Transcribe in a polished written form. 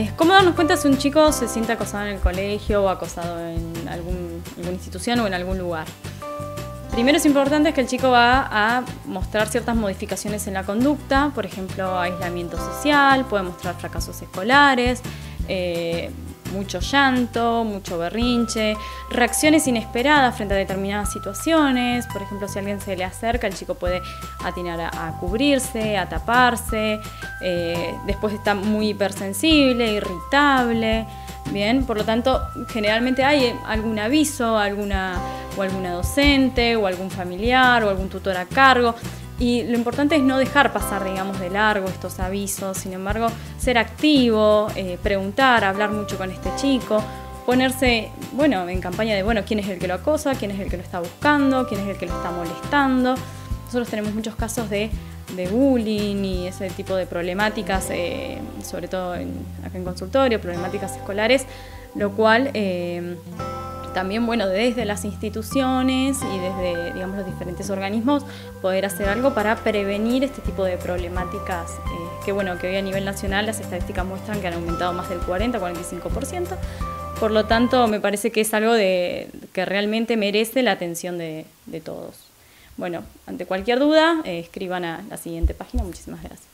¿Cómo darnos cuenta si un chico se siente acosado en el colegio o acosado en alguna institución o en algún lugar? Primero es importante que el chico va a mostrar ciertas modificaciones en la conducta, por ejemplo, aislamiento social, puede mostrar fracasos escolares, mucho llanto, mucho berrinche, reacciones inesperadas frente a determinadas situaciones. Por ejemplo, si alguien se le acerca, el chico puede atinar a cubrirse, a taparse, después está muy hipersensible, irritable. Bien, por lo tanto, generalmente hay algún aviso, alguna docente o algún familiar o algún tutor a cargo. Y lo importante es no dejar pasar, digamos, de largo estos avisos. Sin embargo, ser activo, preguntar, hablar mucho con este chico, ponerse, en campaña de, quién es el que lo acosa, quién es el que lo está buscando, quién es el que lo está molestando. Nosotros tenemos muchos casos de bullying y ese tipo de problemáticas, sobre todo acá en consultorio, problemáticas escolares, lo cual también, desde las instituciones y desde, digamos, los diferentes organismos, poder hacer algo para prevenir este tipo de problemáticas que hoy a nivel nacional las estadísticas muestran que han aumentado más del 40-45%. Por lo tanto, me parece que es algo que realmente merece la atención de todos. Ante cualquier duda, escriban a la siguiente página. Muchísimas gracias.